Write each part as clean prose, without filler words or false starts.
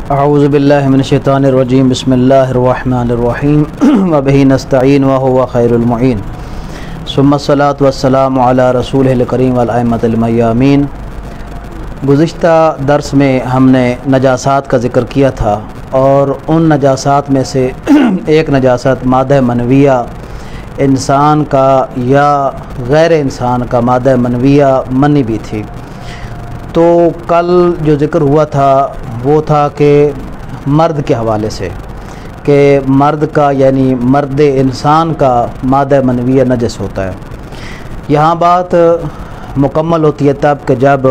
اعوذ باللہ من الشیطان الرجیم بسم اللہ الرحمن الرحیم وبہ نستعین وہو خیر المعین ثم الصلاۃ والسلام علی رسولہ الکریم والائمۃ المیامین۔ گزشتہ درس میں ہم نے نجاسات کا ذکر کیا تھا اور ان نجاسات میں سے ایک نجاست مادہ منویہ انسان کا یا غیر انسان کا مادہ منویہ منی بھی تھی۔ تو کل جو ذکر ہوا تھا وہ تھا کہ مرد کے حوالے سے کہ مرد کا یعنی مرد انسان کا مادہ منویہ نجس ہوتا ہے۔ یہاں بات مکمل ہوتی ہے تب کہ جب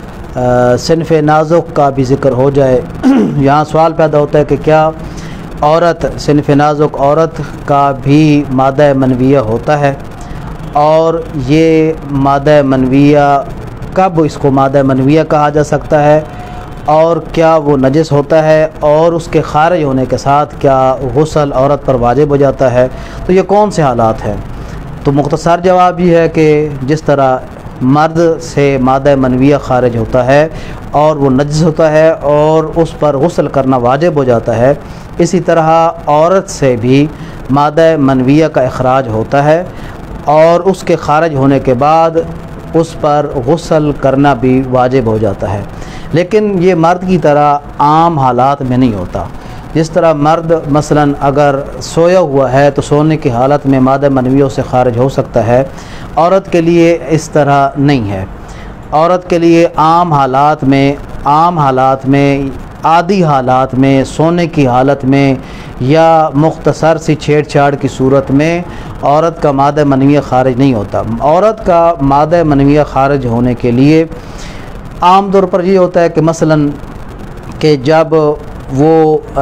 صنف نازک کا بھی ذکر ہو جائے۔ یہاں سوال پیدا ہوتا ہے کہ کیا عورت صنف نازک عورت کا بھی مادہ منویہ ہوتا ہے، اور یہ مادہ منویہ کب اس کو مادہ منویہ کہا جا سکتا ہے، اور کیا وہ نجس ہوتا ہے، اور اس کے خارج ہونے کے ساتھ کیا غسل عورت پر واجب ہو جاتا ہے، تو یہ کون سے حالات ہیں؟ تو مختصر جواب یہ ہے کہ جس طرح مرد سے مادہ منویہ خارج ہوتا ہے اور وہ نجس ہوتا ہے اور اس پر غسل کرنا واجب ہو جاتا ہے، اسی طرح عورت سے بھی مادہ منویہ کا اخراج ہوتا ہے اور اس کے خارج ہونے کے بعد اس پر غسل کرنا بھی واجب ہو جاتا ہے۔ لیکن یہ مرد کی طرح عام حالات میں نہیں ہوتا۔ جس طرح مرد مثلاً اگر سویا ہوا ہے تو سونے کی حالت میں مادہ منویہ سے خارج ہو سکتا ہے، عورت کے لیے اس طرح نہیں ہے۔ عورت کے لیے عام حالات میں عادی حالات میں سونے کی حالت میں یا مختصر سی چھیڑ چھاڑ کی صورت میں عورت کا مادہ منویہ خارج نہیں ہوتا۔ عورت کا مادہ منویہ خارج ہونے کے لیے عام طور پر یہ ہوتا ہے کہ مثلاً کہ جب وہ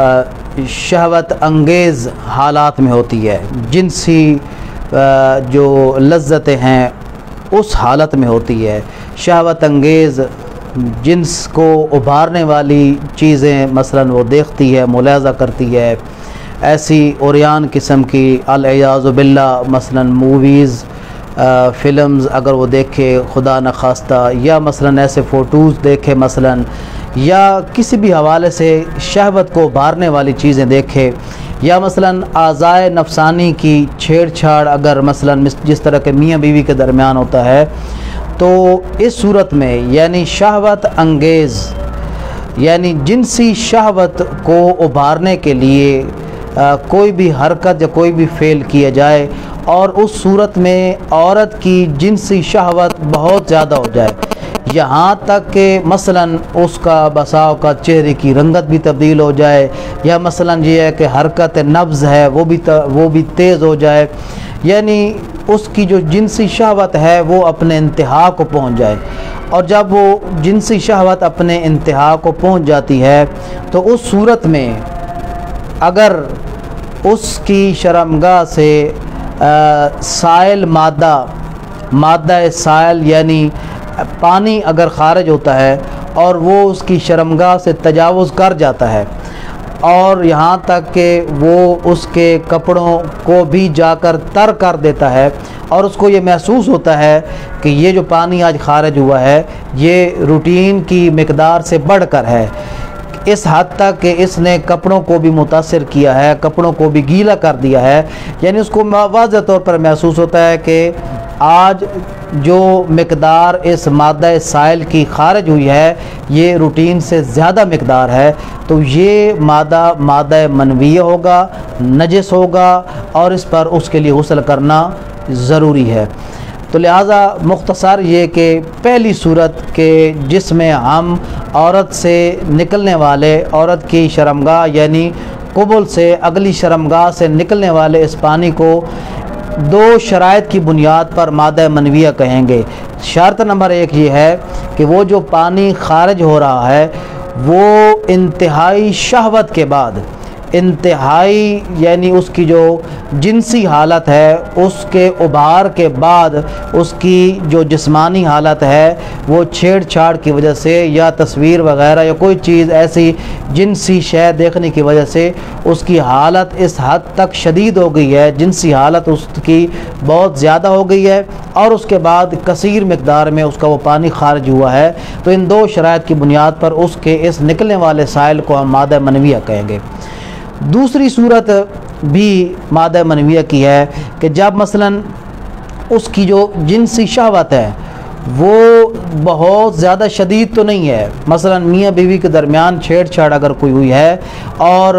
شہوت انگیز حالات میں ہوتی ہے، جنسی جو لذتیں ہیں اس حالت میں ہوتی ہے، شہوت انگیز جنس کو ابھارنے والی چیزیں مثلاً وہ دیکھتی ہے، ملاحظہ کرتی ہے، ایسی عریان قسم کی العیاذ باللہ مثلاً موویز فلمز اگر وہ دیکھے خدا نخواستہ، یا مثلاً ایسے فوٹوز دیکھے مثلاً، یا کسی بھی حوالے سے شہوت کو ابھارنے والی چیزیں دیکھے، یا مثلاً اعضائے نفسانی کی چھیڑ چھاڑ اگر مثلاً جس طرح کے میاں بیوی کے درمیان ہوتا ہے، تو اس صورت میں یعنی شہوت انگیز یعنی جنسی شہوت کو ابھارنے کے لیے کوئی بھی حرکت یا کوئی بھی فعل کیا جائے اور اس صورت میں عورت کی جنسی شہوت بہت زیادہ ہو جائے، یہاں تک کہ مثلاً اس کا بساؤ کا چہرے کی رنگت بھی تبدیل ہو جائے، یا مثلاً یہ ہے کہ حرکت نبض ہے وہ بھی تیز ہو جائے، یعنی اس کی جو جنسی شہوت ہے وہ اپنے انتہا کو پہنچ جائے، اور جب وہ جنسی شہوت اپنے انتہا کو پہنچ جاتی ہے تو اس صورت میں اگر اس کی شرمگاہ سے سائل مادہ سائل یعنی پانی اگر خارج ہوتا ہے اور وہ اس کی شرمگاہ سے تجاوز کر جاتا ہے، اور یہاں تک کہ وہ اس کے کپڑوں کو بھی جا کر تر کر دیتا ہے، اور اس کو یہ محسوس ہوتا ہے کہ یہ جو پانی آج خارج ہوا ہے یہ روٹین کی مقدار سے بڑھ کر ہے، اس حد تک کہ اس نے کپڑوں کو بھی متاثر کیا ہے، کپڑوں کو بھی گیلا کر دیا ہے، یعنی اس کو واضح طور پر محسوس ہوتا ہے کہ آج جو مقدار اس مادہ سائل کی خارج ہوئی ہے یہ روٹین سے زیادہ مقدار ہے، تو یہ مادہ منویہ ہوگا، نجس ہوگا، اور اس پر اس کے لیے غسل کرنا ضروری ہے۔ تو لہٰذا مختصر یہ کہ پہلی صورت کہ جس میں ہم عورت سے نکلنے والے عورت کی شرمگاہ یعنی قبل سے اگلی شرمگاہ سے نکلنے والے اس پانی کو دو شرائط کی بنیاد پر مادہ منویہ کہیں گے۔ شرط نمبر 1 یہ ہے کہ وہ جو پانی خارج ہو رہا ہے وہ انتہائی شہوت کے بعد انتہائی یعنی اس کی جو جنسی حالت ہے اس کے ابھار کے بعد اس کی جو جسمانی حالت ہے وہ چھیڑ چھاڑ کی وجہ سے یا تصویر وغیرہ یا کوئی چیز ایسی جنسی شے دیکھنے کی وجہ سے اس کی حالت اس حد تک شدید ہو گئی ہے، جنسی حالت اس کی بہت زیادہ ہو گئی ہے، اور اس کے بعد کثیر مقدار میں اس کا وہ پانی خارج ہوا ہے، تو ان دو شرائط کی بنیاد پر اس کے اس نکلنے والے سائل کو ہم مادہ منویہ کہیں گے۔ دوسری صورت بھی مادہ منویہ کی ہے کہ جب مثلا اس کی جو جنسی شہوت ہے وہ بہت زیادہ شدید تو نہیں ہے، مثلا میاں بیوی کے درمیان چھیڑ چھاڑ اگر کوئی ہوئی ہے اور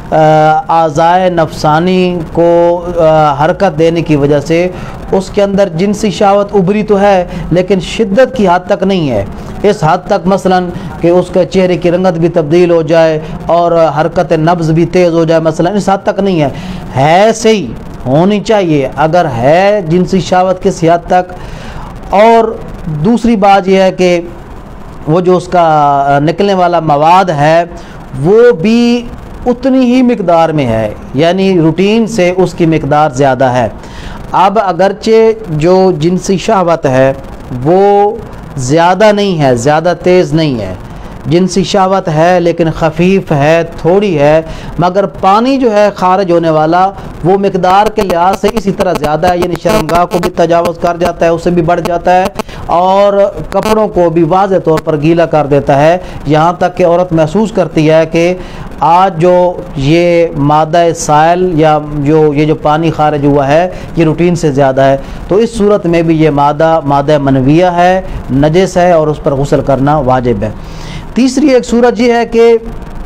اعضائے نفسانی کو حرکت دینے کی وجہ سے اس کے اندر جنسی شہوت ابھری تو ہے لیکن شدت کی حد تک نہیں ہے، اس حد تک مثلا کہ اس کے چہرے کی رنگت بھی تبدیل ہو جائے اور حرکت نبض بھی تیز ہو جائے، مثلا اس حد تک نہیں ہے صحیح ہونی چاہیے اگر ہے جنسی شہوت کسی حد تک۔ اور دوسری بات یہ ہے کہ وہ جو اس کا نکلنے والا مواد ہے وہ بھی اتنی ہی مقدار میں ہے، یعنی روٹین سے اس کی مقدار زیادہ ہے۔ اب اگرچہ جو جنسی شہوت ہے وہ زیادہ نہیں ہے، زیادہ تیز نہیں ہے، جنسی شہوت ہے لیکن خفیف ہے، تھوڑی ہے، مگر پانی جو ہے خارج ہونے والا وہ مقدار کے لحاظ سے اسی طرح زیادہ ہے، یعنی شرمگاہ کو بھی تجاوز کر جاتا ہے، اسے بھی بڑھ جاتا ہے اور کپڑوں کو بھی واضح طور پر گیلا کر دیتا ہے، یہاں تک کہ عورت محسوس کرتی ہے کہ آج جو یہ مادہ سائل یا یہ جو پانی خارج ہوا ہے یہ روٹین سے زیادہ ہے، تو اس صورت میں بھی یہ مادہ منویہ ہے، نجس ہے اور اس پر غسل کرنا واجب ہے۔ تیسری ایک صورت یہ ہے کہ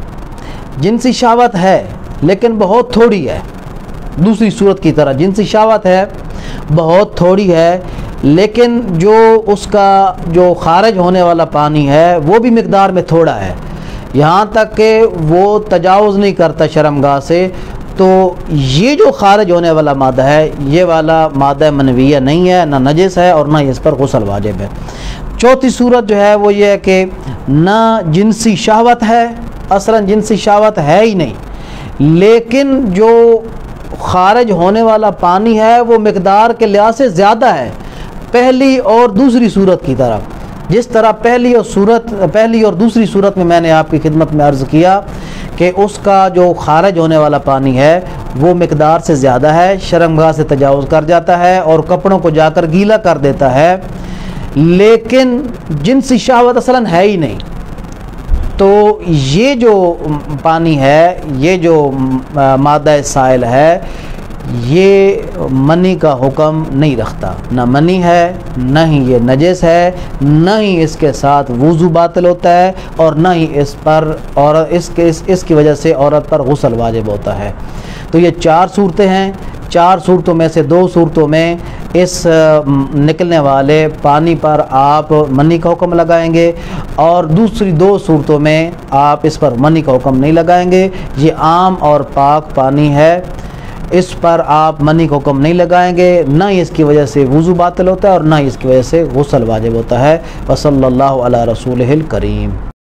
جنسی شہوت ہے لیکن بہت تھوڑی ہے، دوسری صورت کی طرح جنسی شہوت ہے بہت تھوڑی ہے لیکن جو اس کا جو خارج ہونے والا پانی ہے وہ بھی مقدار میں تھوڑا ہے، یہاں تک کہ وہ تجاوز نہیں کرتا شرمگاہ سے، تو یہ جو خارج ہونے والا مادہ ہے یہ والا مادہ منویہ نہیں ہے، نہ نجس ہے اور نہ اس پر غسل واجب ہے۔ چوتھی صورت جو ہے وہ یہ ہے کہ نہ جنسی شہوت ہے، اصلاً جنسی شہوت ہے ہی نہیں، لیکن جو خارج ہونے والا پانی ہے وہ مقدار کے لحاظ سے زیادہ ہے، پہلی اور دوسری صورت کی طرح، جس طرح پہلی اور دوسری صورت میں میں نے آپ کی خدمت میں عرض کیا کہ اس کا جو خارج ہونے والا پانی ہے وہ مقدار سے زیادہ ہے، شرمگاہ سے تجاوز کر جاتا ہے اور کپڑوں کو جا کر گیلا کر دیتا ہے، لیکن جنسی شہوت اصلاً ہے ہی نہیں، تو یہ جو پانی ہے، یہ جو مادہ سائل ہے، یہ منی کا حکم نہیں رکھتا، نہ منی ہے، نہ ہی یہ نجس ہے، نہ ہی اس کے ساتھ وضو باطل ہوتا ہے اور نہ ہی اس پر اور اس کی وجہ سے عورت پر غسل واجب ہوتا ہے۔ تو یہ چار صورتیں ہیں، چار صورتوں میں سے دو صورتوں میں اس نکلنے والے پانی پر آپ منی کا حکم لگائیں گے اور دوسری دو صورتوں میں آپ اس پر منی کا حکم نہیں لگائیں گے، یہ عام اور پاک پانی ہے، اس پر آپ منی کا حکم نہیں لگائیں گے، نہ ہی اس کی وجہ سے وضو باطل ہوتا ہے اور نہ ہی اس کی وجہ سے غسل واجب ہوتا ہے۔ وصلی اللہ علی رسولہ الکریم۔